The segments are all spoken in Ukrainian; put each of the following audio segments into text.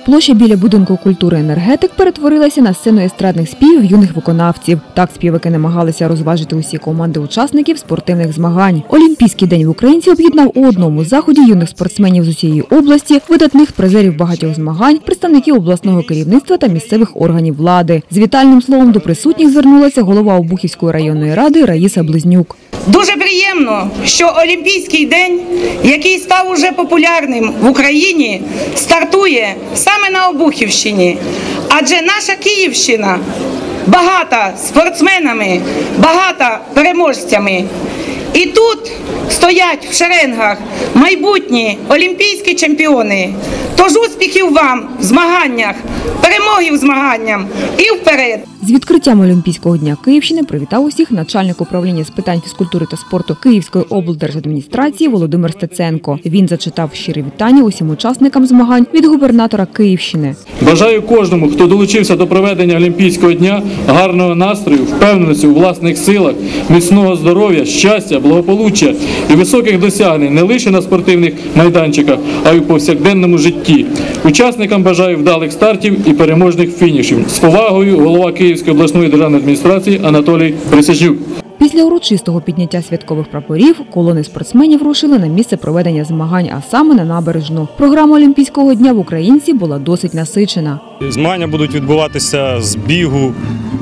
Площа біля будинку культури «Енергетик» перетворилася на сцену естрадних співів юних виконавців. Так співаки намагалися розважити усі команди учасників спортивних змагань. Олімпійський день в Українці об'єднав у одному заході юних спортсменів з усієї області, видатних призерів багатьох змагань, представників обласного керівництва та місцевих органів влади. З вітальним словом до присутніх звернулася голова Обухівської районної ради Раїса Близнюк. Дуже приємно, що Олімпійський день, який став уже популярним в Україні, стартує саме на Обухівщині. Адже наша Київщина багата спортсменами, багата переможцями. І тут стоять в шеренгах майбутні олімпійські чемпіони. Тож успіхів вам в змаганнях, перемоги в змаганнях і вперед! З відкриттям Олімпійського дня Київщини привітав усіх начальник управління з питань фізкультури та спорту Київської облдержадміністрації Володимир Стеценко. Він зачитав щирі вітання усім учасникам змагань від губернатора Київщини. Бажаю кожному, хто долучився до проведення Олімпійського дня, гарного настрою, впевненості у власних силах, міцного здоров'я, щастя, благополуччя і високих досягнень не лише на спортивних майданчиках, а й у повсякденному житті. Учасникам бажаю вдалих стартів і переможних фінішів. З повагою, голова Київської обласної державної адміністрації Анатолій Присяжнюк. Після урочистого підняття святкових прапорів колони спортсменів рушили на місце проведення змагань, а саме на набережну. Програма Олімпійського дня в Українці була досить насичена. Змагання будуть відбуватися з бігу,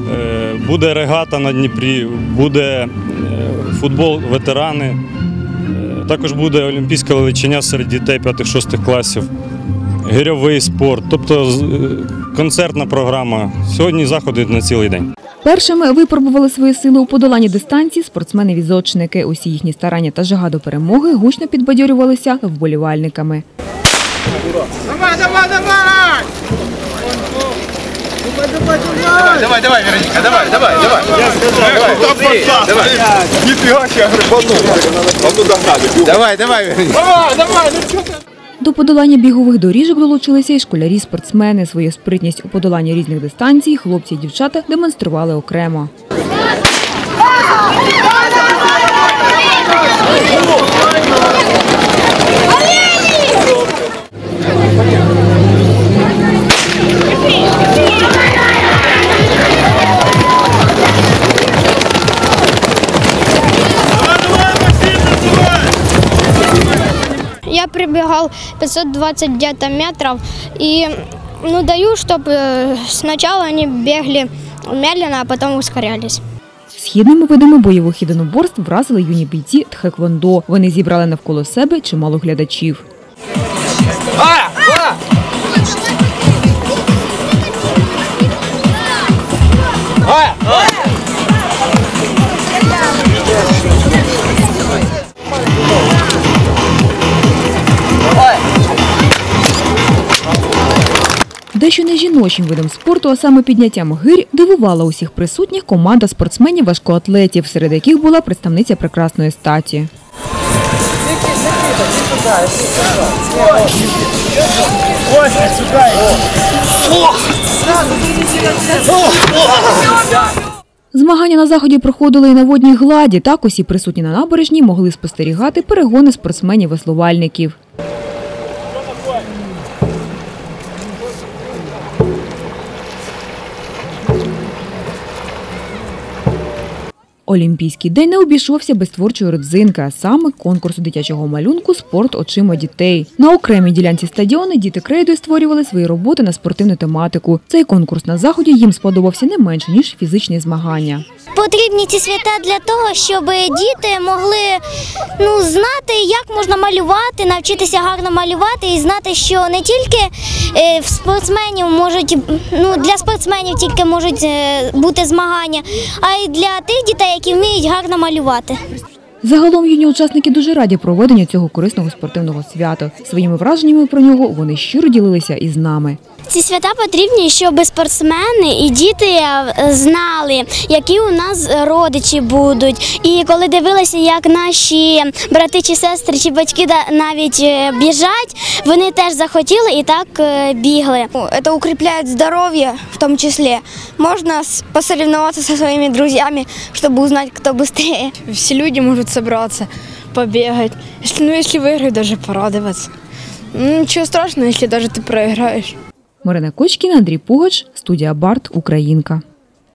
буде регата на Дніпрі, буде футбол ветерани, також буде олімпійська величиня серед дітей 5-6 класів, гирьовий спорт, тобто концертна програма. Сьогодні заходи на цілий день. Першими випробували свої сили у подоланні дистанції спортсмени-візочники. Усі їхні старання та жага до перемоги гучно підбадьорювалися вболівальниками. Давай, давай, давай! Давай, давай, Вероника, давай, давай, давай. Давай. Нифига себе, давай, давай, Вероника. Давай, давай, ну что ты? До подолання бігових доріжок долучилися і школярі-спортсмени. Свою спритність у подоланні різних дистанцій хлопці і дівчата демонстрували окремо. Я прибегал 520 где-то метров и даю, чтобы сначала они бегали медленно, а потом ускорялись. Східними видами бойових єдиноборств вразили юні бійці тхеквондо. Вони зібрали навколо себе чимало глядачів. Дещо не жіночим видом спорту, а саме підняттям гирь, дивувала усіх присутніх команда спортсменів-важкоатлетів, серед яких була представниця прекрасної статі. Змагання на заході проходили і на водній гладі. Так усі присутні на набережній могли спостерігати перегони спортсменів-веслувальників. Олімпійський день не обійшовся без творчої родзинки, а саме конкурсу дитячого малюнку «Спорт очима дітей». На окремій ділянці стадіону діти крейдою створювали свої роботи на спортивну тематику. Цей конкурс на заході їм сподобався не менше, ніж фізичні змагання. Потрібні ці свята для того, щоб діти могли знати, як можна малювати, навчитися гарно малювати і знати, що не тільки для спортсменів тільки можуть бути змагання, а й для тих дітей, які вміють гарно малювати. Загалом юні учасники дуже раді проведенню цього корисного спортивного свята. Своїми враженнями про нього вони щиро ділилися із нами. Ці свята потрібні, щоб спортсмени і діти знали, які у нас родичі будуть. І коли дивилися, як наші брати чи сестри, чи батьки навіть біжать, вони теж захотіли і так бігли. Це укріпляє здоров'я в тому числі. Можна посоревноватися зі своїми друзями, щоб узнати, хто швидше. Всі люди можуть зібратися, побігати. Якщо виграють, навіть порадуватися. Нічого страшного, якщо навіть ти програєш. Марина Кочкіна, Андрій Пугач, студія Барт, Українка.